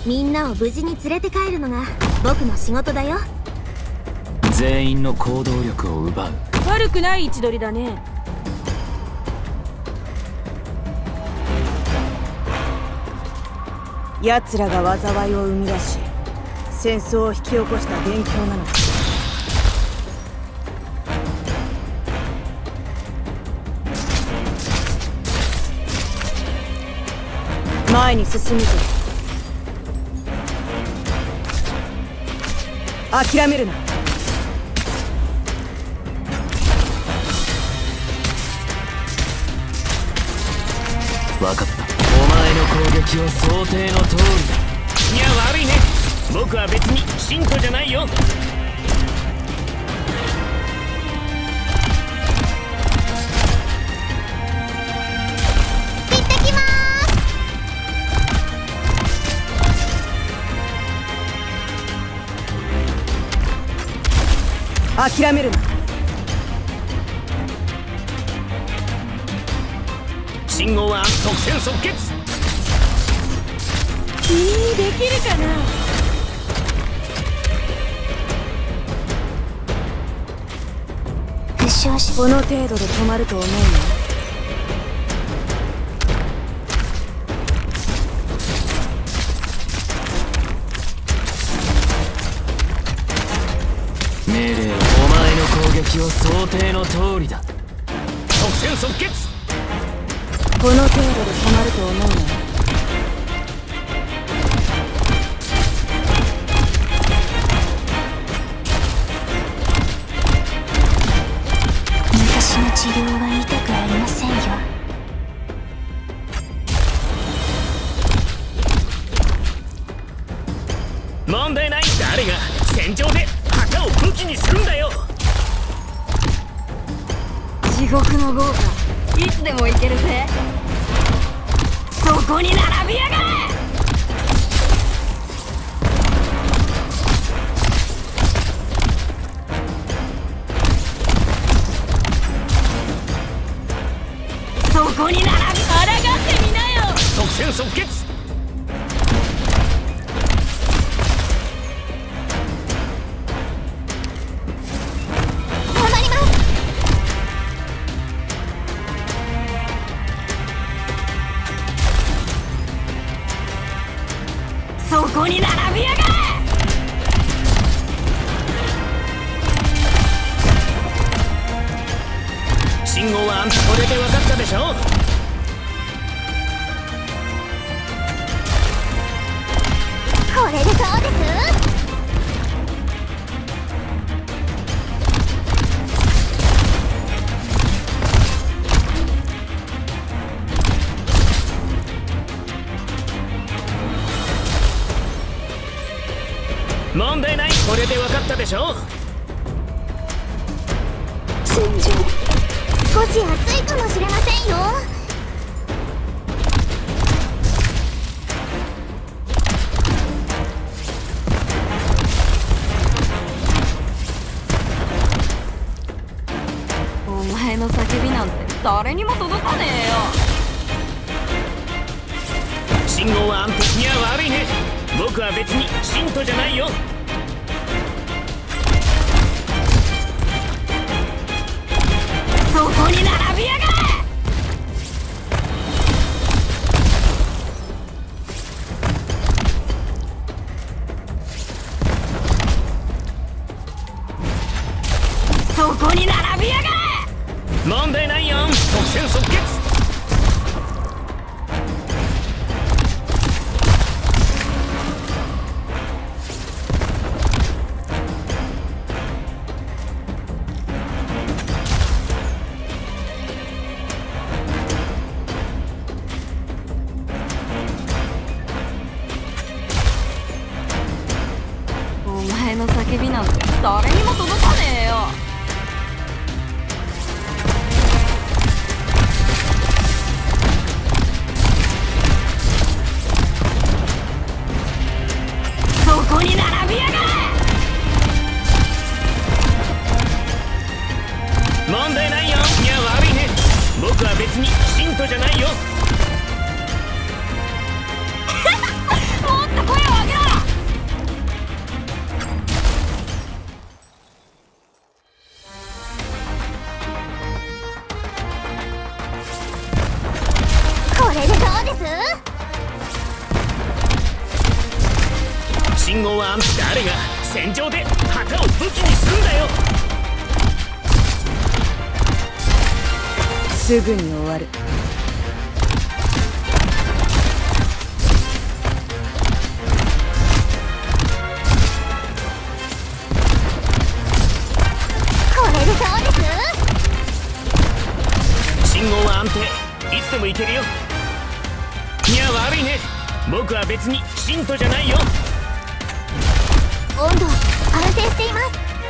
みんなを無事に連れて帰るのが僕の仕事だよ。 全員の行動力を奪う。 悪くない位置取りだね。奴らが災いを生み出し戦争を引き起こした元凶なのだ。前に進むぞ。諦めるな。 分かった。お前の攻撃は想定の通りだ。 いや悪いね、僕は別に信徒じゃないよ。 行ってきまーす。諦めるな。 信号は即戦即決。 君にできるかな。 負傷し、 この程度で止まると思うの？ 命令はお前の攻撃は想定の通りだ。 即戦即決。 この程度で止まると思うの？ 昔の治療は痛くありませんよ。 問題ない。誰が戦場で旗を武器にするんだよ。 地獄の豪華、いつでも行けるぜ。そこに並びやがれ。そこに並び、抗ってみなよ。 即戦即決。 頑張ります。 そこに並びやがれ。 信号はこれで分かったでしょ。 これでそうです。 問題ない。これで分かったでしょ。 戦場少し暑いかもしれませんよ。 お前の叫びなんて誰にも届かねえよ。 信号は安定。いや悪いね、僕は別に信徒じゃないよ。 そこに並びやがれ。そこに並びやがれ。 問題ないよ。即戦即決。 お前の叫びなんて誰にも届かねえよ。 信号は誰が戦場で旗を武器にするんだよ。 すぐに終わる。 これでどうです？ 信号は安定、いつでも行けるよ。いや悪いね、僕は別に信徒じゃないよ。 温度安定しています。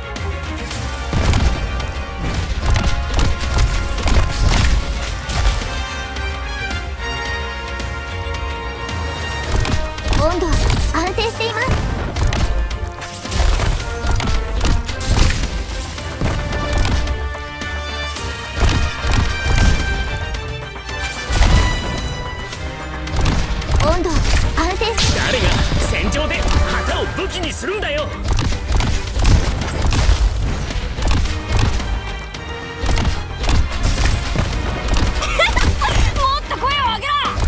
温度安定しています。温度安定して。 誰が戦場で旗を武器にするんだよ。 もっと声を上げろ。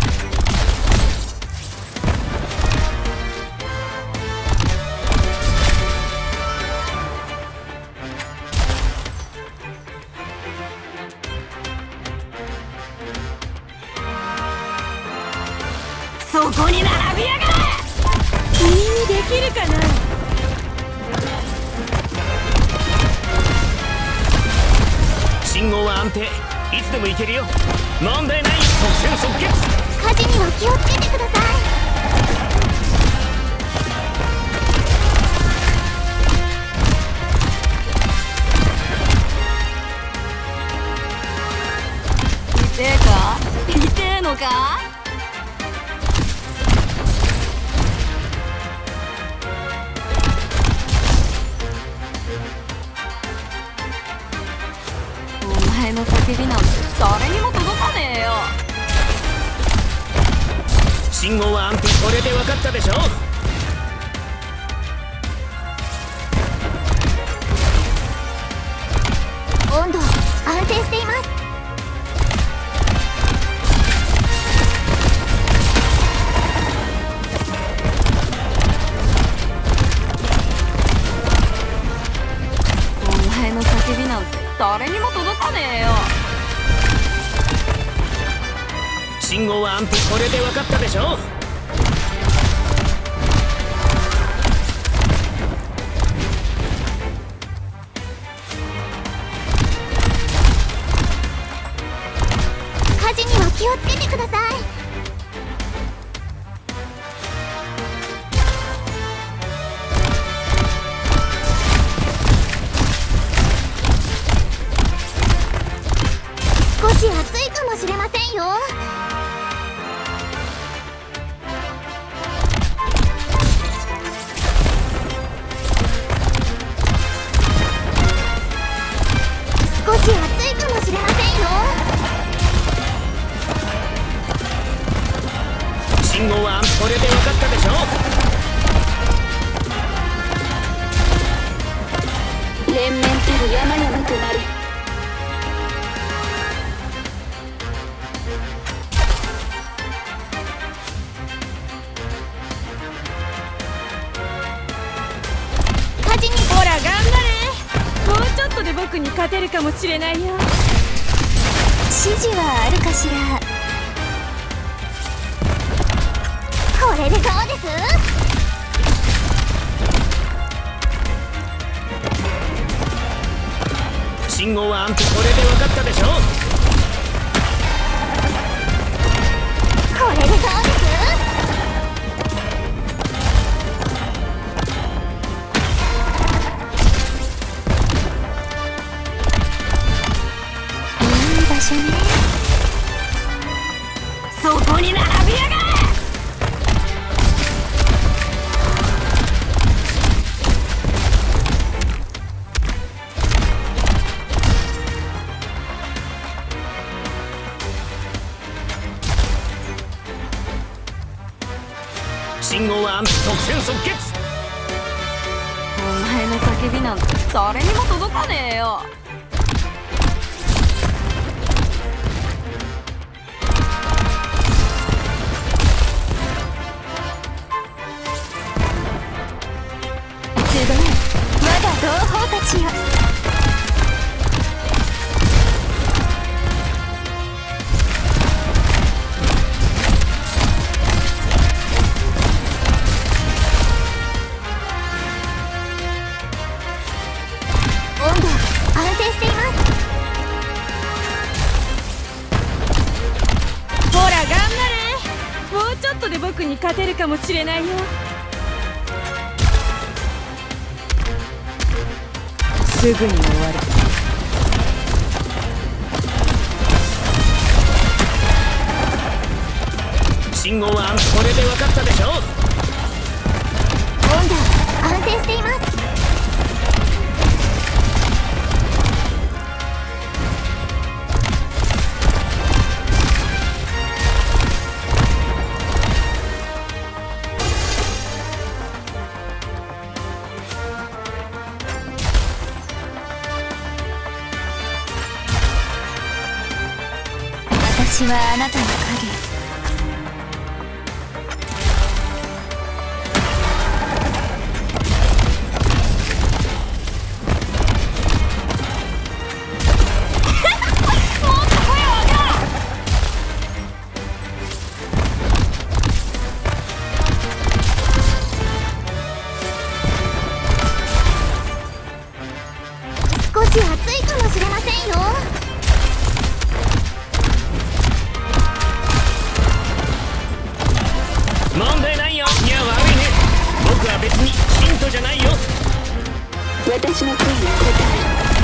そこに並びやがれ。君にできるかな。 信号は安定、いつでも行けるよ。問題ない、即戦即決。 火事には気をつけてください。 痛えか？痛えのか？お前の叫びなんて誰にも届かねえよ。 信号は安定、これで分かったでしょ。 温度安定しています。 お前の叫びなんて誰にも届かねえよ。 信号は安定、これで分かったでしょ。 火事には気をつけてください。少し暑いかもしれませんよ。少し暑いかもしれませんよ。 信号はこれで分かったでしょ。 連綿たる山々となる。 火事にほら頑張れ。もうちょっとで僕に勝てるかもしれないよ。 指示はあるかしら。これでどうです？ 信号は安定、これで分かったでしょ。 これでどうです？いい場所ね。 そこに並びやがれ。 信号は即戦即決。 お前の叫びなんて誰にも届かねえよ。 ットで僕に勝てるかもしれないよ。すぐに終わる。 信号はこれで分かったでしょ。 温度安定しています。私はあなたの影。少し暑いかもしれませんよ。 問題ないよ。いや悪いね。僕は別に信徒じゃないよ。 私の声に応える。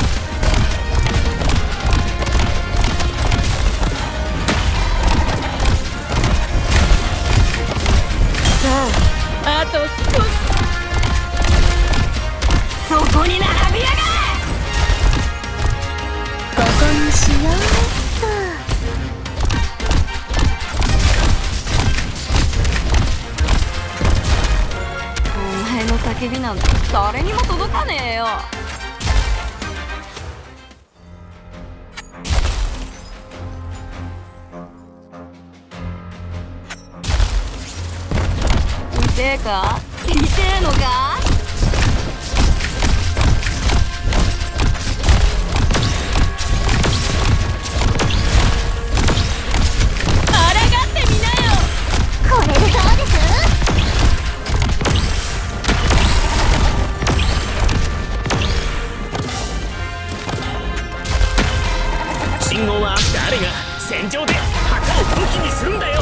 あと少し。そこに並びやがれ。 ここにしようっと。 お前の叫びなんて誰にも届かねえよ。痛えか？痛えのか？ これでそうです。 信号は誰が戦場で旗を武器にするんだよ。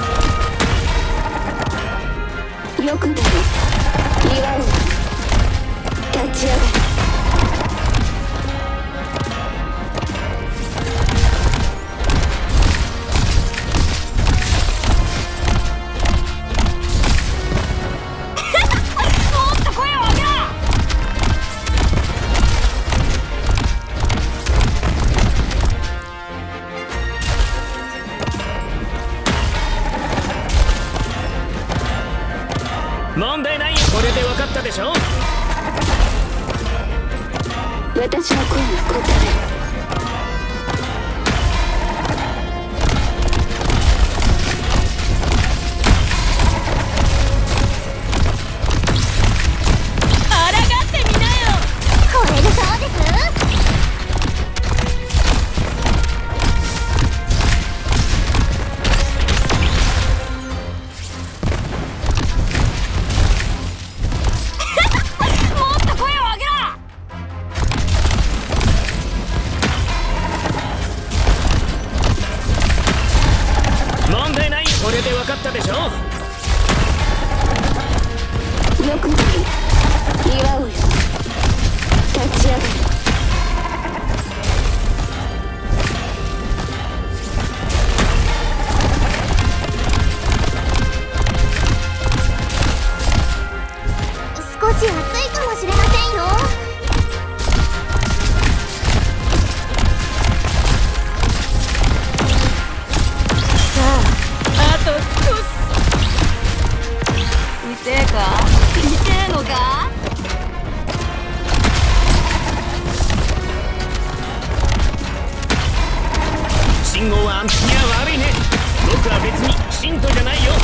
よくなる。祝う。立ち上がる。 問題ないよ。これで分かったでしょ。 私の声に応える。 これで分かったでしょ。 よくなる。祝うよ。立ち上がる。少し暑いかもしれませんよ。 痛えか？痛えのか？ 信号は、いや悪いね。僕は別に信徒じゃないよ。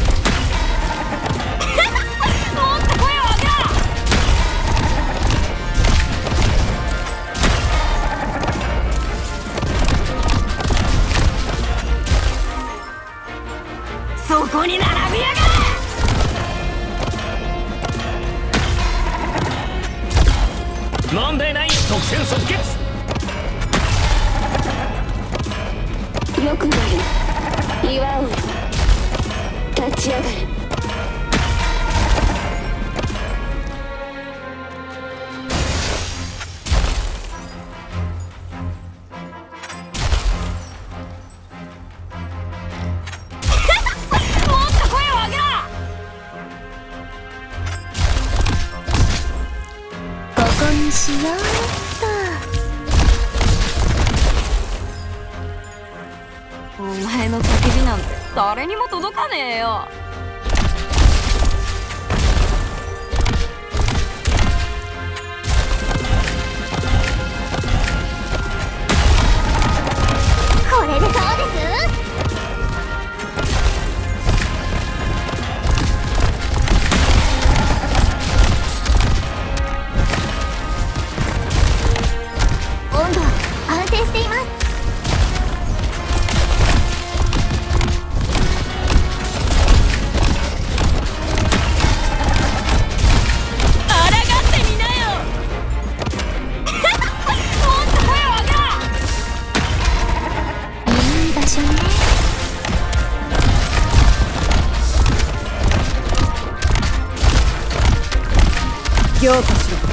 もっと声を上げろ。そこに並びやがれ。 問題ない。即戦即決。 よくなる。祝うよ。 立ち上がる。 ここにしようっと。お前の叫びなんて誰にも届かねえよ。 これでどうです？温度安定しています。 強化しろ。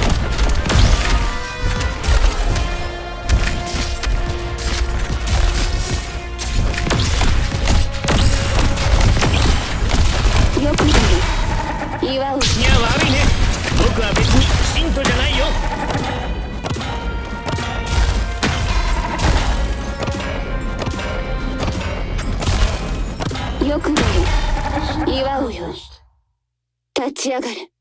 よく見る。岩を。 いや悪いね。僕は別に信徒じゃないよ。 よく見る。岩をよ。立ち上がる。